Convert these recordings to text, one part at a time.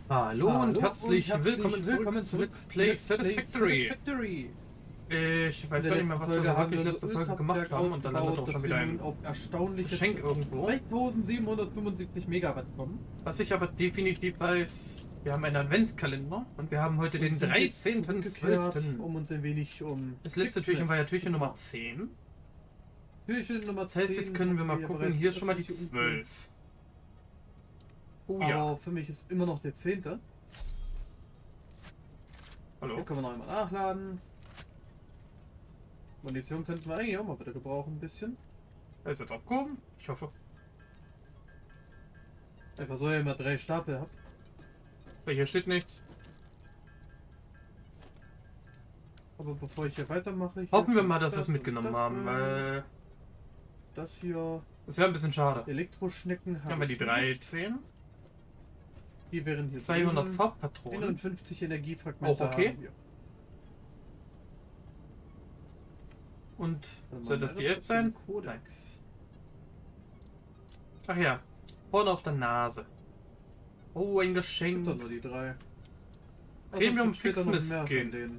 Hallo und herzlich willkommen zurück zu Let's Play Satisfactory. Ich weiß gar nicht mehr, was wir so wirklich letzte Folge gemacht haben, und dann landet auch schon wieder ein auf erstaunliche Geschenk irgendwo. 2775 Megawatt kommen. Was ich aber definitiv weiß, wir haben einen Adventskalender und wir haben heute den 13.12. Um uns ein wenig Das letzte Türchen war ja Türchen Nummer 10. Türchen Nummer 10. Das heißt, jetzt können wir mal gucken, hier ist schon mal die 12. Oh ja. Aber für mich ist immer noch der 10. Hallo. Hier können wir noch einmal nachladen. Munition könnten wir eigentlich auch mal wieder gebrauchen, ein bisschen. Er ist jetzt abgehoben? Ich hoffe. Einfach so, ja immer 3 Stapel habe. Hier steht nichts. Aber bevor ich hier weitermache... Hoffen wir mal, dass wir es mitgenommen haben, weil... Das hier... Das wäre ein bisschen schade. Elektroschnecken haben wir die 13. Die wären hier 200 Farbpatronen. 51 Energiefragmente. Auch okay. Und soll das die 11 sein? Kodex. Ach ja, vorne auf der Nase. Oh, ein Geschenk. Nur die 3. Premium Fixmiss Skin.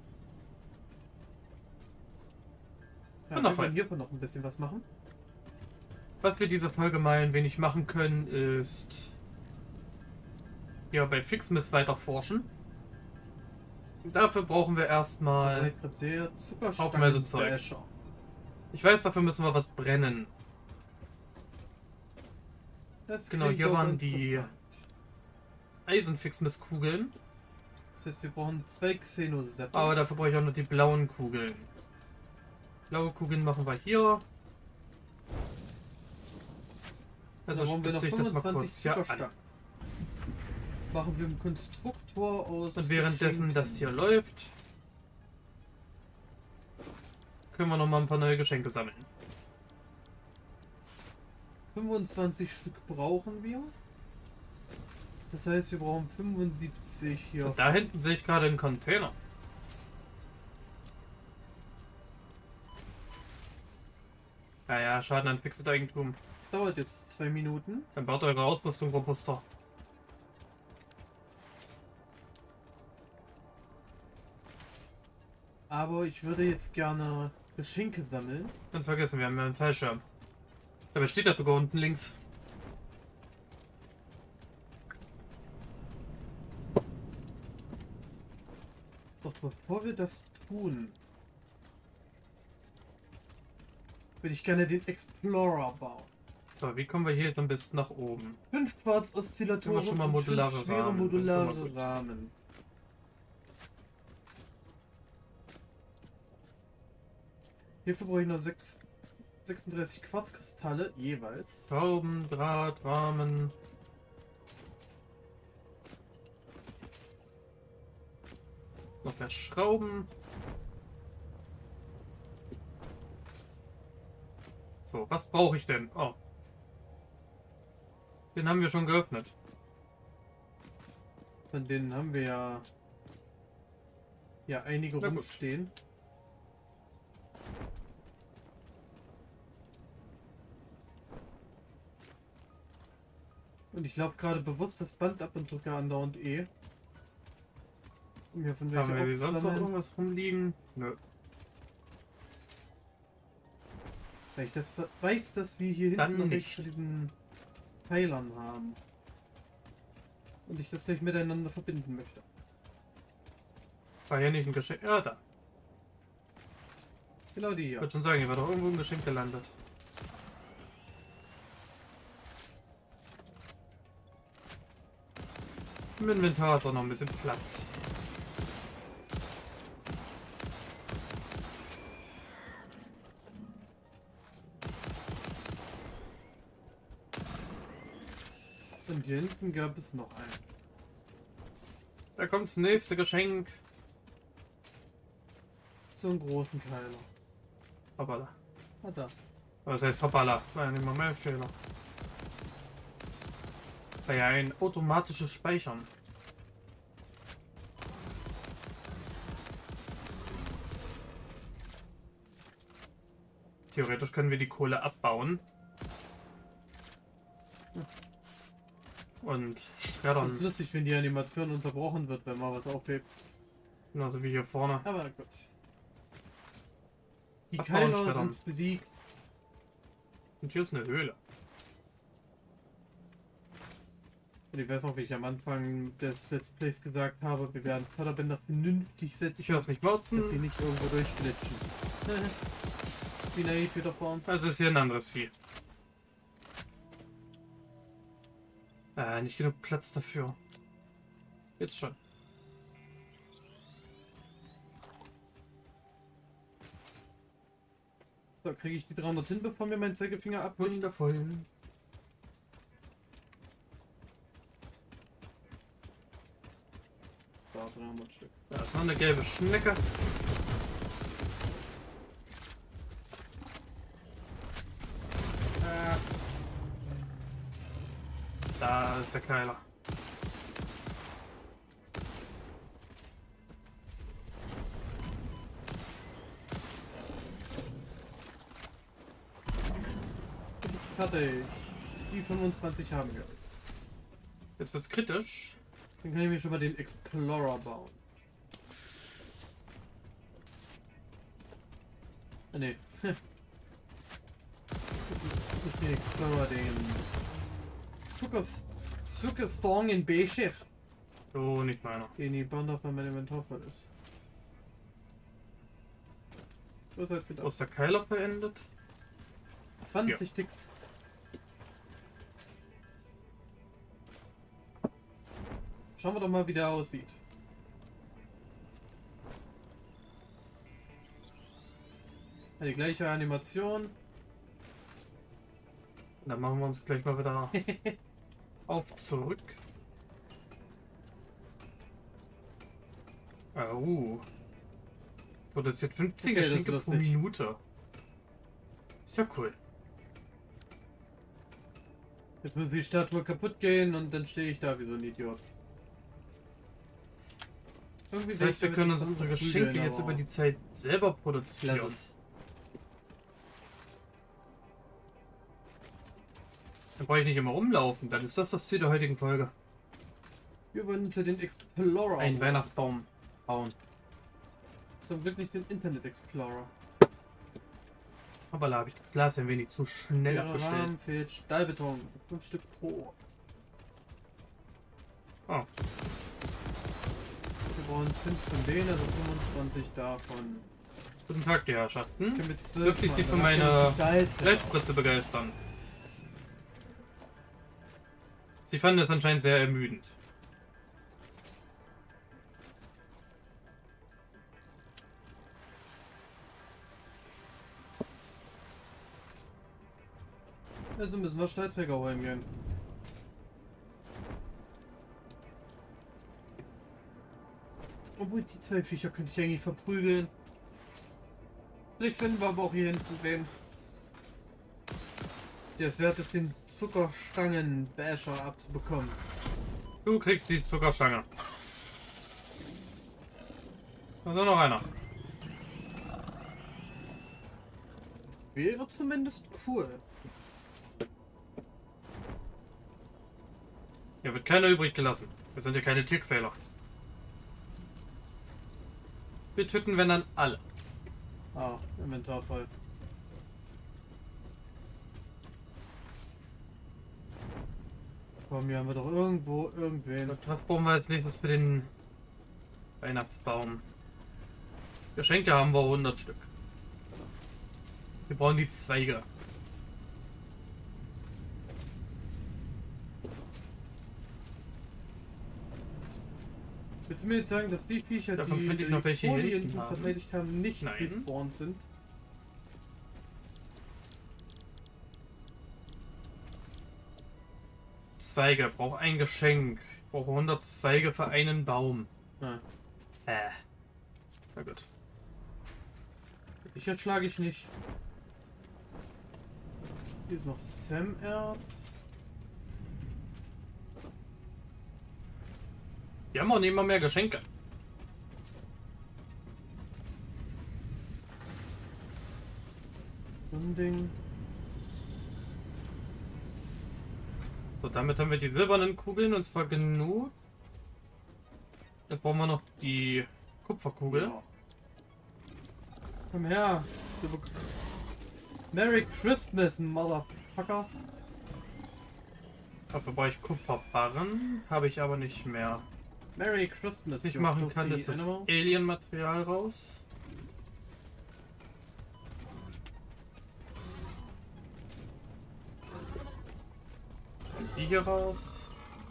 Ja, wir können hier noch ein bisschen was machen. Was wir diese Folge mal ein wenig machen können, ist ja bei Fixmiss weiter forschen. Dafür brauchen wir erstmal haufenweise Zeug. Ich weiß, dafür müssen wir was brennen. Genau, hier waren die Eisenfixmiss-Kugeln. Das heißt, wir brauchen 2 Xenosätze. Aber dafür brauche ich auch noch die blauen Kugeln. Blaue Kugeln machen wir hier. Also stütze ich das mal kurz hier an. Machen wir einen Konstruktor aus. Und währenddessen das hier läuft, können wir noch mal ein paar neue Geschenke sammeln. 25 Stück brauchen wir. Das heißt, wir brauchen 75 hier. Und da hinten sehe ich gerade einen Container. Naja, Schaden an Fixed Eigentum. Das dauert jetzt 2 Minuten. Dann baut eure Ausrüstung robuster. Aber ich würde jetzt gerne Geschenke sammeln. Ganz vergessen, wir haben ja einen Fallschirm. Dabei steht ja sogar unten links. Doch bevor wir das tun, würde ich gerne den Explorer bauen. So, wie kommen wir hier jetzt am besten nach oben? 5 Quarz-Oszillatoren schon mal modulare und 5 schwere Rahmen. modulare Rahmen. Hierfür brauche ich noch 36 Quarzkristalle jeweils. Schrauben, Draht, Rahmen. Noch mehr Schrauben. So, was brauche ich denn? Oh. Den haben wir schon geöffnet. Von denen haben wir ja einige rumstehen. Und ich glaube gerade bewusst das Band ab und drücke andauernd E. Um hier von Haben wir sonst noch irgendwas rumliegen? Nö. Weil ich das weiß, dass wir hier hinten noch nicht zu diesen Pfeilern haben. Und ich das gleich miteinander verbinden möchte. War hier nicht ein Geschenk? Ja, da. Genau die hier. Ich würde schon sagen, hier war doch irgendwo ein Geschenk gelandet. Im Inventar ist auch noch ein bisschen Platz. Und hier hinten gab es noch einen. Da kommt das nächste Geschenk. So einen großen Keiler. Hoppala. Ah, da. Was heißt hoppala? Nein, immer mehr Fehler. War ja ein automatisches Speichern. Theoretisch können wir die Kohle abbauen. Und Das schreddern. ist lustig, wenn die Animation unterbrochen wird, wenn man was aufhebt. Genauso wie hier vorne. Aber gut. Die Abbauen, Keiler schreddern. sind besiegt. Und hier ist eine Höhle. Und ich weiß auch, wie ich am Anfang des Let's Plays gesagt habe, wir werden Förderbänder vernünftig setzen, Ich höre es nicht mauzen. dass sie nicht irgendwo durchglitschen. Wie naiv wir doch waren. Also ist hier ein anderes Vieh. Nicht genug Platz dafür. Jetzt schon. So, kriege ich die 300 hin, bevor mir mein Zeigefinger abbricht? Wundervoll. Da, 300 Stück. Da ist noch eine gelbe Schnecke. Da ist der Keiler. Das ist fertig. Die 25 haben wir. Jetzt wird's kritisch. Dann kann ich mir schon mal den Explorer bauen. Ah, ne. Nicht den Explorer, den Zuckerstong in Becher. So, nicht meiner. Den ich bauen darf, wenn mein Inventar voll ist. Was als Wo gedacht? ist der Keiler verendet? 20 Ticks. Schauen wir doch mal, wie der aussieht. Ja, die gleiche Animation. Dann machen wir uns gleich mal wieder auf zurück. Produziert 15 Okay, das ist Geschenke pro lustig. Minute. Ist ja cool. Jetzt muss die Statue kaputt gehen und dann stehe ich da wie so ein Idiot. Irgendwie Das heißt, wir können uns unsere Geschenke jetzt über die Zeit selber produzieren. Lass es. Dann brauche ich nicht immer rumlaufen. Dann ist das Ziel der heutigen Folge. Wir wollen uns ja den Explorer Ein bauen. Weihnachtsbaum bauen. Zum Glück nicht den Internet Explorer. Aber da habe ich das Glas ein wenig zu schnell abgestellt. Rahmen fehlt Stahlbeton. 5 Stück pro. Oh. Wir brauchen 5 von denen, also 25 davon. Guten Tag, die Herrschaften. Können wir 12 Dürfte ich Sie machen, für dann meine haben wir die Fleischspritze begeistern? Sie fanden es anscheinend sehr ermüdend. Also müssen wir Stahlträger holen gehen. Obwohl, die 2 Viecher könnte ich eigentlich verprügeln. Vielleicht finden wir aber auch hier hinten wen. Der es wert ist, den Zuckerstangen-Basher abzubekommen. Du kriegst die Zuckerstange. Also noch einer. Wäre zumindest cool. Hier wird keiner übrig gelassen. Wir sind ja keine Tierquäler. Wir töten, wenn dann alle. Ah, Inventar voll. Komm, hier haben wir doch irgendwo irgendwen. Und was brauchen wir als nächstes für den Weihnachtsbaum? Geschenke haben wir 100 Stück. Wir brauchen die Zweige. Willst du mir jetzt sagen, dass die Viecher, Davon die könnte ich noch welche hier Folien hinten haben. verteidigt haben, nicht Nein. respawned sind? Zweige, brauche ein Geschenk. Ich brauche 100 Zweige für einen Baum. Ah, Na gut. ich erschlage ich nicht. Hier ist noch Sam-Erz. Wir haben auch nicht immer mehr Geschenke. So ein Ding. So, damit haben wir die silbernen Kugeln und zwar genug. Jetzt brauchen wir noch die Kupferkugel. Ja. Komm her. Merry Christmas, Motherfucker. Dafür brauche ich Kupferbarren. Habe ich aber nicht mehr. Merry Christmas. Was ich machen kann, ist das Alien-Material raus. Und die hier raus.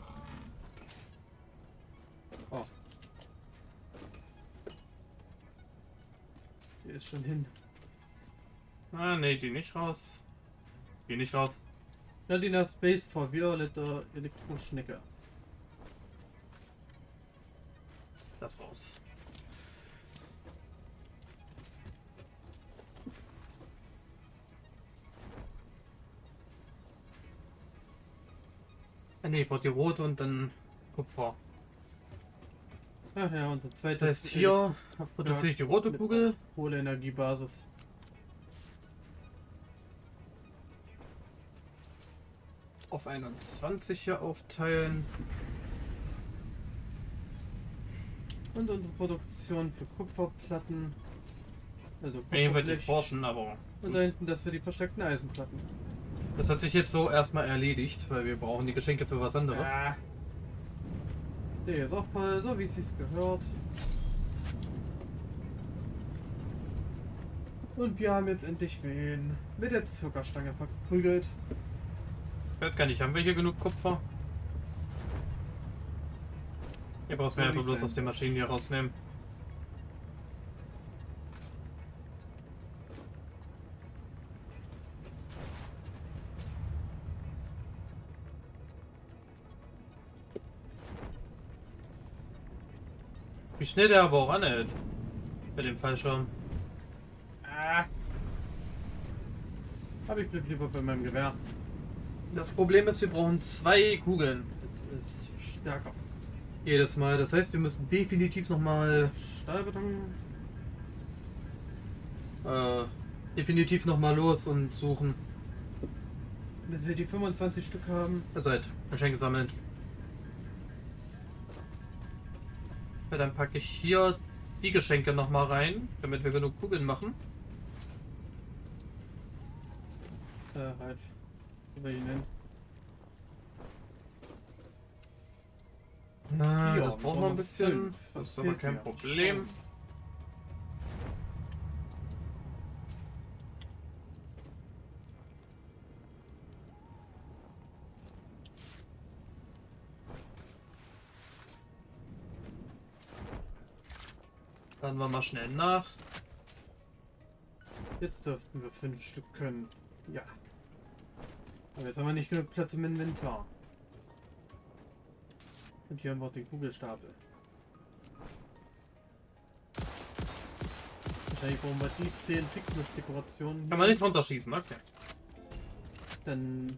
Oh. Die ist schon hin. Ah, nee, die nicht raus. Die nicht raus. Nadina Space for Violette Elektroschnecke. Das raus. Ah, nee, ich brauche die rote und dann Kupfer. Ach ja, unser zweites. Das heißt, hier produziere ich die rote Kugel. Kohleenergiebasis. Auf 21 hier aufteilen. Und unsere Produktion für Kupferplatten. Also Ich würde Kupferblech. forschen, aber. Und da hinten das für die versteckten Eisenplatten. Das hat sich jetzt so erstmal erledigt, weil wir brauchen die Geschenke für was anderes. Ah. Der ist auch mal so, wie es sich gehört. Und wir haben jetzt endlich wen mit der Zuckerstange verprügelt. Ich weiß gar nicht, haben wir hier genug Kupfer? Hier brauchst du einfach bloß aus den Maschinen hier rausnehmen. Wie schnell der aber auch anhält. Mit dem Fallschirm. Ah. Aber ich bleib lieber bei meinem Gewehr. Das Problem ist, wir brauchen 2 Kugeln. Jetzt ist stärker. Jedes Mal. Das heißt, wir müssen definitiv nochmal Stahlbeton. definitiv nochmal los und suchen. Bis wir die 25 Stück haben. Also halt, Geschenke sammeln. Ja, dann packe ich hier die Geschenke nochmal rein, damit wir genug Kugeln machen. Halt. Wie wir ihn nennen. Na, Ja, das braucht noch ein bisschen. 5. Das ist aber kein Problem. Laden wir mal schnell nach. Jetzt dürften wir 5 Stück können. Ja. Aber jetzt haben wir nicht genug Platz im Inventar. Und hier haben wir auch den Kugelstapel. Wahrscheinlich brauchen wir die 10 Fixmus-Dekorationen. Kann man nicht runterschießen, okay. Dann.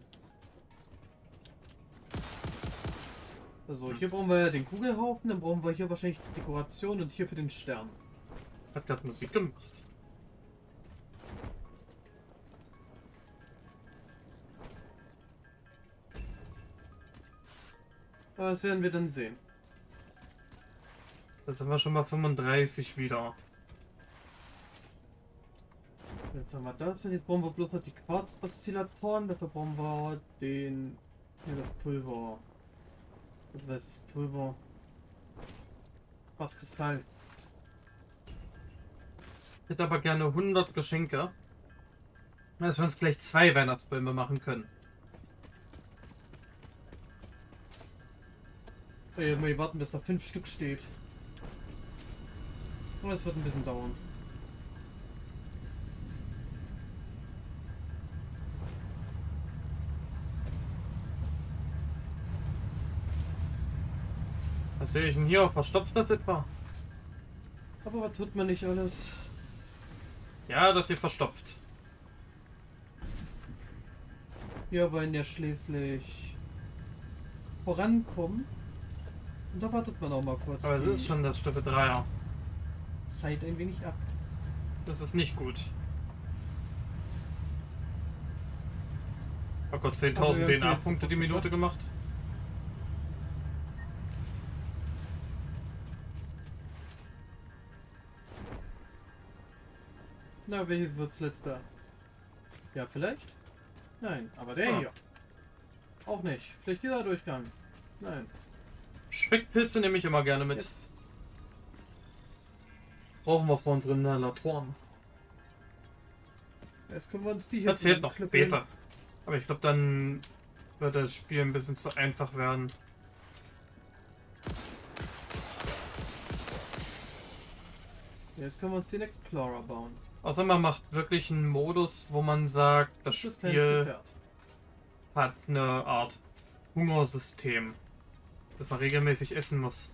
Also hier brauchen wir ja den Kugelhaufen, dann brauchen wir hier wahrscheinlich die Dekoration und hier für den Stern. Hat gerade Musik gemacht. Aber das werden wir dann sehen. Das haben wir schon mal 35 wieder. Jetzt haben wir das und jetzt brauchen wir bloß noch die Quarz-Oszillatoren. Dafür brauchen wir den. Ja, das Pulver. Was weiß das Pulver? Quarzkristall. Ich hätte aber gerne 100 Geschenke. Dass wir uns gleich 2 Weihnachtsbäume machen können. Jetzt mal warten, bis da 5 Stück steht. Aber es wird ein bisschen dauern. Was sehe ich denn hier? Verstopft das etwa? Aber was tut man nicht alles? Ja, das hier verstopft. Wir wollen ja schließlich vorankommen. Und da wartet man auch mal kurz. Aber das ist schon das Stufe 3er. Zeit ein wenig ab. Das ist nicht gut. Oh Gott, 10.000 DNA-Punkte die Minute gemacht. Na, welches wird's letzter? Ja, vielleicht? Nein, aber der hier. Auch nicht. Vielleicht dieser Durchgang. Nein. Speckpilze nehme ich immer gerne mit. Jetzt. Brauchen wir für unsere Inhalatoren. Jetzt können wir uns die hier. Das fehlt noch später. Aber ich glaube, dann wird das Spiel ein bisschen zu einfach werden. Jetzt können wir uns den Explorer bauen. Außer man macht wirklich einen Modus, wo man sagt, das Spiel hat eine Art Hungersystem, dass man regelmäßig essen muss.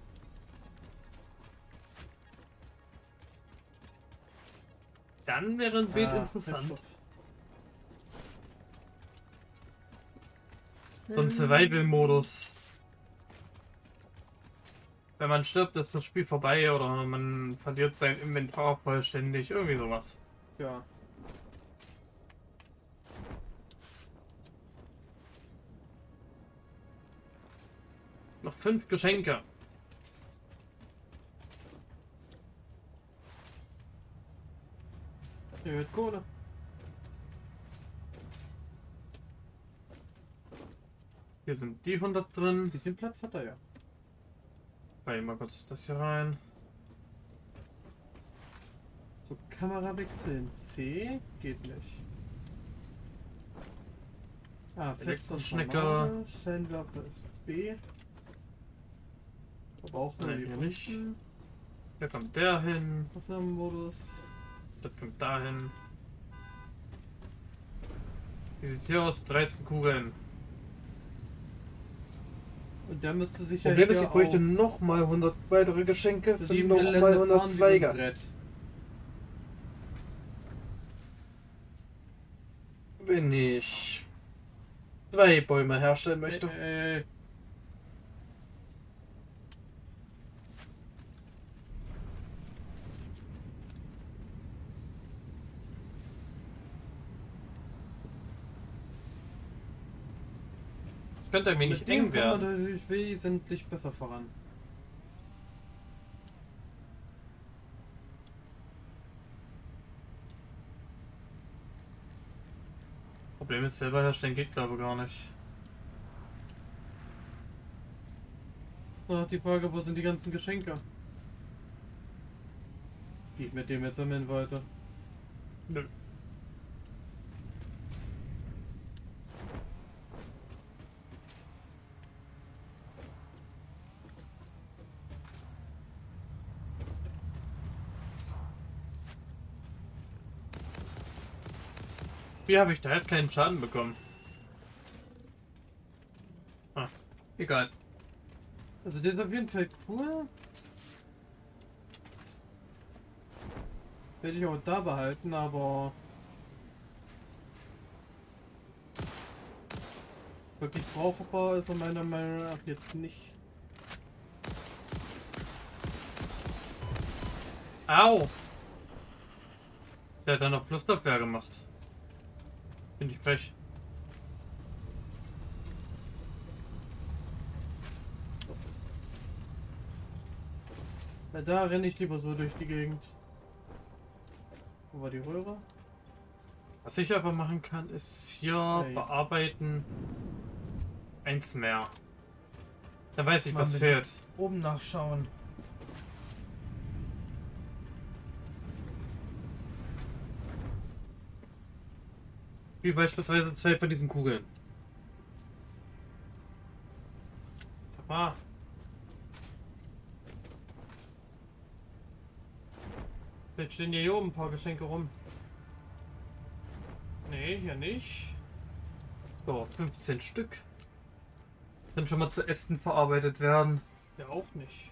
Dann wäre ein Bild interessant. So ein Survival-Modus. Wenn man stirbt, ist das Spiel vorbei oder man verliert sein Inventar vollständig. Irgendwie sowas. Ja. Noch 5 Geschenke. Hier wird Kohle. Hier sind die 100 drin. Ein bisschen Platz hat er ja. Mal kurz das hier rein. So, Kamerawechsel in C geht nicht. Ah, Fest und Schnecker. Scheinwerfer ist B. Aber auch nur Hier nicht. Hier kommt der hin. Aufnahmemodus. Das kommt dahin. Wie sieht's hier aus? 13 Kugeln. Und der müsste sich ja. Problem ist, ich bräuchte nochmal 100 weitere Geschenke und nochmal 100 Zweige. Wenn ich 2 Bäume herstellen möchte. Das könnte ein wenig eng werden. Kommt man natürlich wesentlich besser voran. Problem ist, selber herstellen geht glaube ich gar nicht. Ach, die Frage, wo sind die ganzen Geschenke? Geht mit dem jetzt am Ende weiter? Nö. Wie habe ich da jetzt keinen Schaden bekommen? Ah, egal. Also der ist auf jeden Fall cool. Werde ich auch da behalten, aber wirklich brauchbar ist er meiner Meinung nach jetzt nicht. Au! Der hat dann noch Plusabwehr gemacht. Finde ich frech. Na, da renne ich lieber so durch die Gegend. Wo war die Röhre? Was ich aber machen kann, ist hier bearbeiten. Eins mehr. Da weiß ich, was fehlt. Oben nachschauen. Wie beispielsweise 2 von diesen Kugeln. Sag mal. Vielleicht stehen hier oben ein paar Geschenke rum. Nee, hier nicht. So, 15 Stück. Können schon mal zu Ästen verarbeitet werden. Ja, auch nicht.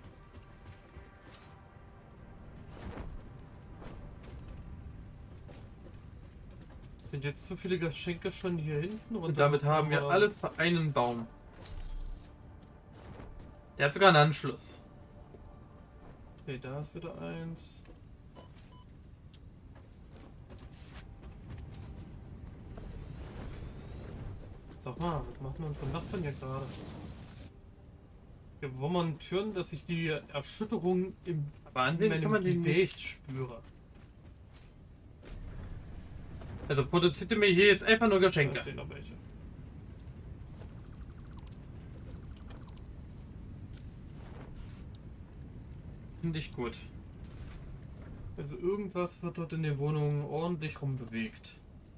Sind jetzt zu viele Geschenke schon hier hinten und damit haben wir alles für einen Baum. Der hat sogar einen Anschluss. Okay, da ist wieder eins. Sag mal, was macht denn unsere Nachbarn hier gerade? Hier wummern Türen, dass ich die Erschütterung in meinem Gefäß spüre. Also produziert ihr mir hier jetzt einfach nur Geschenke. Ich noch welche. Finde ich gut. Also irgendwas wird dort in den Wohnungen ordentlich rumbewegt.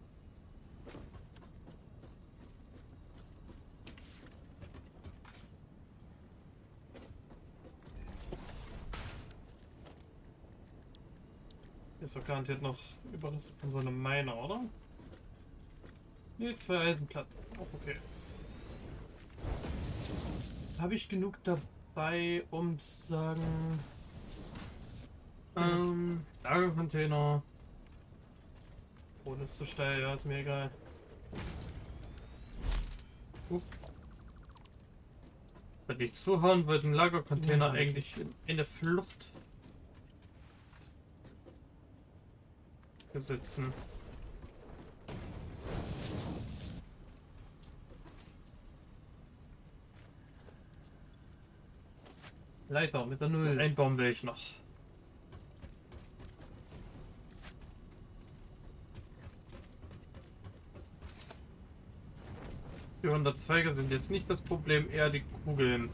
Ist doch garantiert noch Überreste von so einem Miner, oder? Ne, 2 Eisenplatten. Auch okay. Habe ich genug dabei, um zu sagen... Lagercontainer. Ohne ist zu steil, ja, ist mir egal. Wenn ich zuhauen würde, im Lagercontainer eigentlich in eine Flucht sitzen. Leiter mit der Null. So, ein Baum will ich noch. Die 100 Zweige sind jetzt nicht das Problem, eher die Kugeln.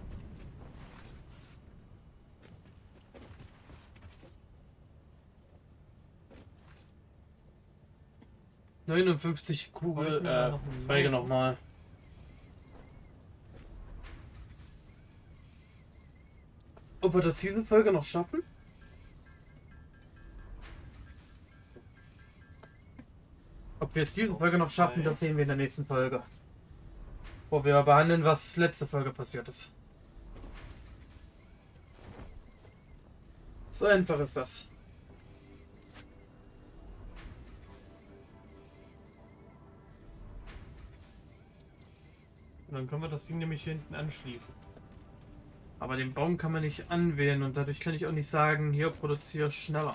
Zweige nochmal. Ob wir das diese Folge noch schaffen? Ob wir es diese Folge noch schaffen, das sehen wir in der nächsten Folge. Wo wir behandeln, was letzte Folge passiert ist. So einfach ist das. Und dann können wir das Ding nämlich hier hinten anschließen. Aber den Baum kann man nicht anwählen und dadurch kann ich auch nicht sagen, hier produziere schneller.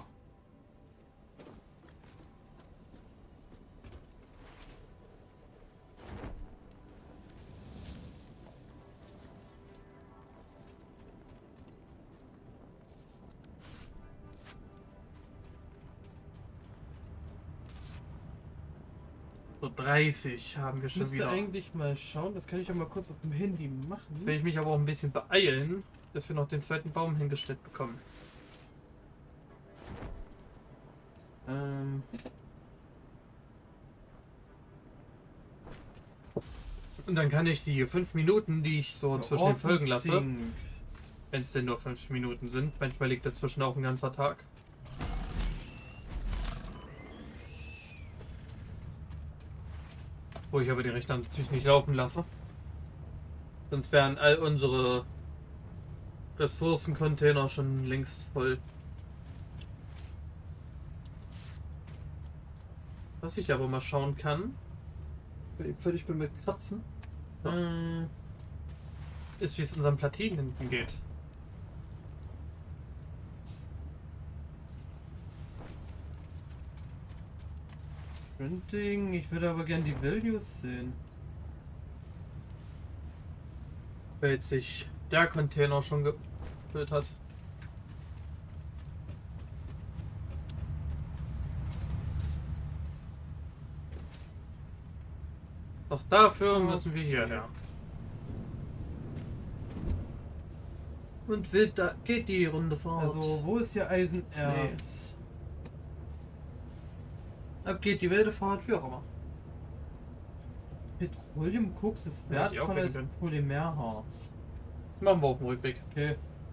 So 30 haben wir schon wieder. Eigentlich mal schauen, das kann ich auch mal kurz auf dem Handy machen. Jetzt will ich mich aber auch ein bisschen beeilen, dass wir noch den zweiten Baum hingestellt bekommen. Und dann kann ich die 5 Minuten, die ich so zwischen den Folgen lasse, wenn es denn nur 5 Minuten sind, manchmal liegt dazwischen auch ein ganzer Tag. Wo ich aber die Rechner natürlich nicht laufen lasse. Sonst wären all unsere Ressourcencontainer schon längst voll. Was ich aber mal schauen kann, völlig bin mit Kratzen, ist, wie es unseren Platinen hinten geht. Printing, ich würde aber gern die Values sehen. Weil jetzt sich der Container schon gefüllt hat. Doch dafür müssen wir hierher. Und wild, da geht die Runde fort. Also, wo ist hier Eisenerz? Ab geht die wilde Fahrt, wie auch immer. Petroleumkoks ist wertvoller als Polymerharz. Machen wir auf dem Rückweg. Okay.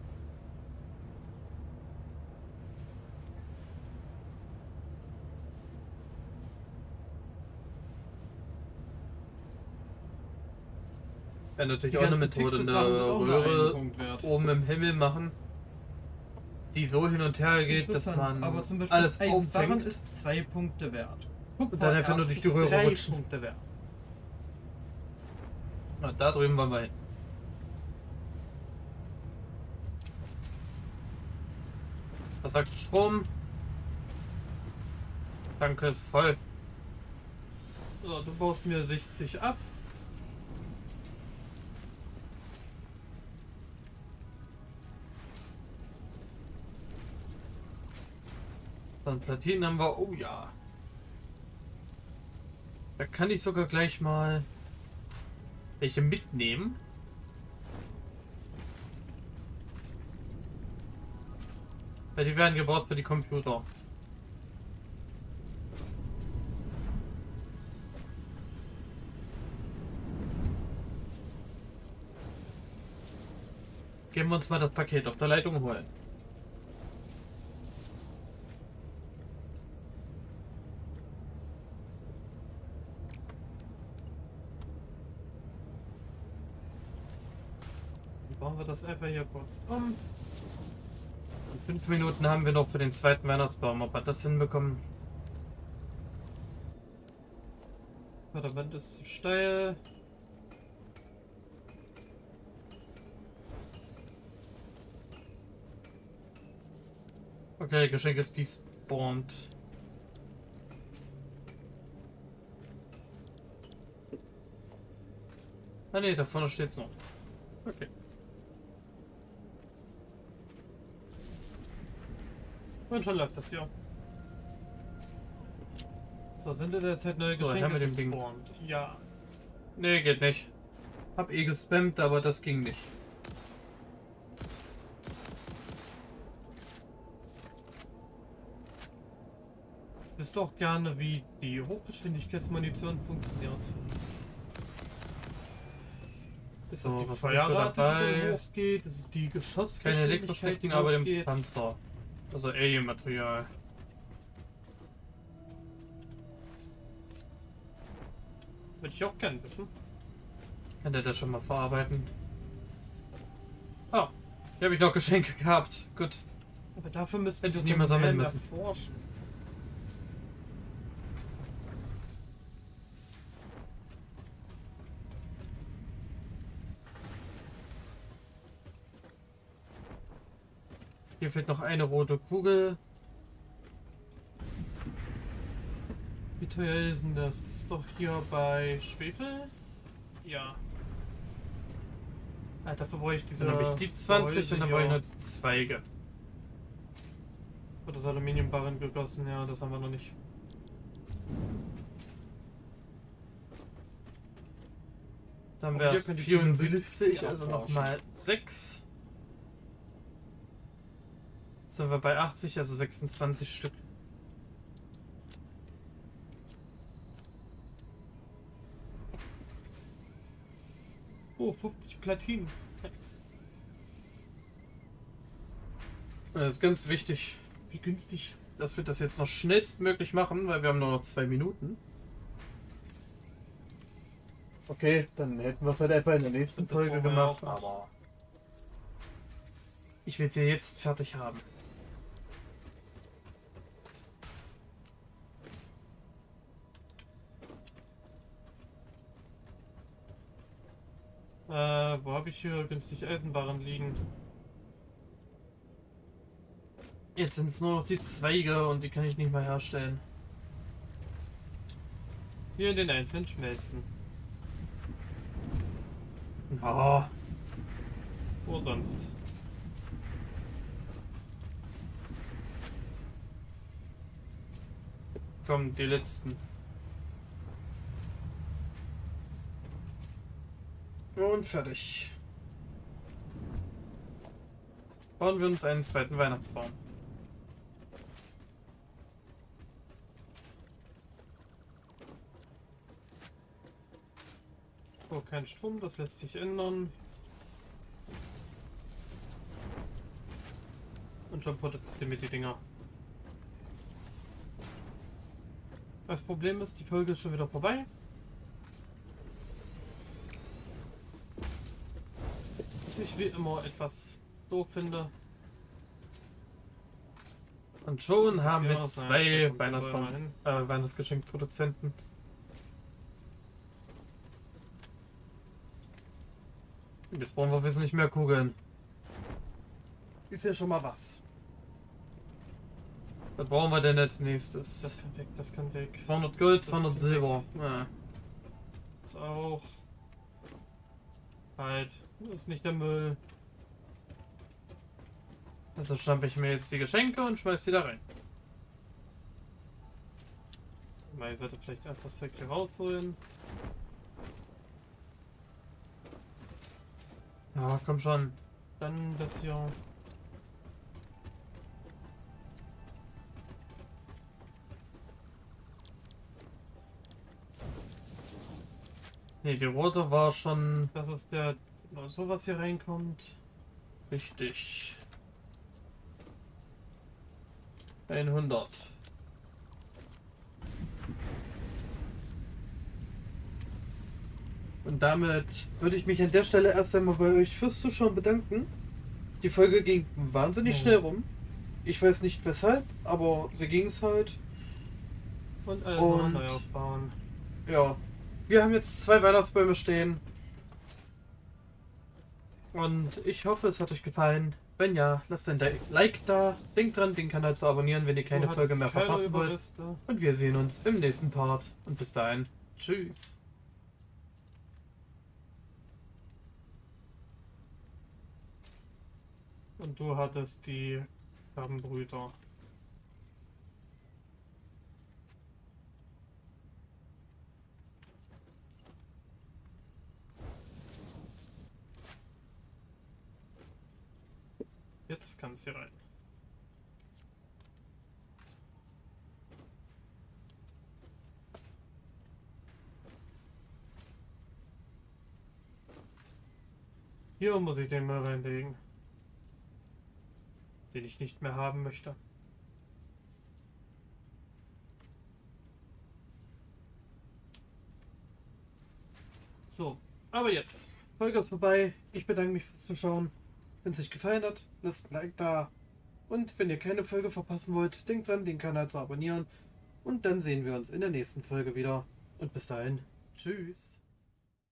Wäre natürlich auch eine Methode, eine Röhre oben im Himmel machen, die so hin und her geht, dass man aber zum Beispiel alles auffängt. Ist 2 Punkte wert. Und dann einfach nur durch die Röhre 3 rutschen. Punkte wert. Na, da drüben wollen wir hin. Was sagt Strom? Danke, ist voll. So, du baust mir 60 ab. Dann Platinen haben wir. Oh ja. Da kann ich sogar gleich mal welche mitnehmen. Weil die werden gebaut für die Computer. Gehen wir uns mal das Paket auf der Leitung holen. Dann bauen wir das einfach hier kurz um. Und 5 Minuten haben wir noch für den zweiten Weihnachtsbaum. Ob wir das hinbekommen? Der Wand ist zu steil. Okay, Geschenk ist despawned. Ah ne, da vorne steht noch. Okay. Und schon läuft das hier. So, sind in der Zeit neue Geschenke gespawnt? Ja. Nee, geht nicht. Hab eh gespammt, aber das ging nicht. Wisst doch gerne, wie die Hochgeschwindigkeitsmunition funktioniert. Ist das So, die was Feuerrate, die hochgeht? Ist es die Geschossgeschwindigkeit? Keine Elektrostechnik, aber dem Panzer. Also Alien-Material. Würde ich auch gerne wissen. Kann der das schon mal verarbeiten? Ah, hier habe ich noch Geschenke gehabt. Gut. Aber dafür müssen wir das nicht mehr sammeln müssen. Erforschen. Hier fehlt noch eine rote Kugel. Wie teuer ist denn das? Das ist doch hier bei Schwefel? Ja. Ah, dafür brauche ich diese. Dann habe ich die 20 und dann brauche ich nur die Zweige. Wird das Aluminiumbarren gegossen? Ja, das haben wir noch nicht. Dann wäre es 74, also nochmal 6. Sind wir bei 80, also 26 Stück. Oh, 50 Platinen. Das ist ganz wichtig. Wie günstig. Dass wir das jetzt noch schnellstmöglich machen, weil wir haben nur noch 2 Minuten. Okay, dann hätten wir es halt etwa in der nächsten Folge gemacht, aber ich will sie jetzt fertig haben. Wo habe ich hier günstig Eisenbarren liegen? Jetzt sind es nur noch die Zweige und die kann ich nicht mehr herstellen. Hier in den einzelnen Schmelzen. Oh. Wo sonst? Komm, die letzten. Und fertig. Bauen wir uns einen zweiten Weihnachtsbaum. Oh, kein Strom, das lässt sich ändern. Und schon produziert ihr mit die Dinger. Das Problem ist, die Folge ist schon wieder vorbei. Was ich wie immer etwas doof finde. Und schon haben wir 2 Weihnachtsgeschenkproduzenten. Jetzt brauchen wir wesentlich mehr Kugeln. Ist ja schon mal was. Was brauchen wir denn als nächstes? Das kann weg, das kann weg. 200 Gold, 200 Silber. Ja. Das auch. Halt, das ist nicht der Müll. Also stampfe ich mir jetzt die Geschenke und schmeiß die da rein. mal, ich sollte vielleicht erst das Zeug hier rausholen. Ja, komm schon. Dann das hier. Ne, die rote war schon, das ist der, sowas hier reinkommt. Richtig. 100. Und damit würde ich mich an der Stelle erst einmal bei euch fürs Zuschauen bedanken. Die Folge ging wahnsinnig schnell rum. Ich weiß nicht weshalb, aber sie ging es halt. Und alles neu aufbauen. Ja, wir haben jetzt 2 Weihnachtsbäume stehen. Und ich hoffe, es hat euch gefallen. Wenn ja, lasst ein Like da. Denkt dran, den Kanal zu abonnieren, wenn ihr keine Folge mehr verpassen wollt. Und wir sehen uns im nächsten Part. Und bis dahin, tschüss. Und du hattest die Krabbenbrüter. Jetzt kann es hier rein. Hier muss ich den mal reinlegen, den ich nicht mehr haben möchte. So, aber jetzt. Folge ist vorbei. Ich bedanke mich fürs Zuschauen. Wenn es euch gefallen hat, lasst ein Like da. Und wenn ihr keine Folge verpassen wollt, denkt dran, den Kanal zu abonnieren. Und dann sehen wir uns in der nächsten Folge wieder. Und bis dahin, tschüss.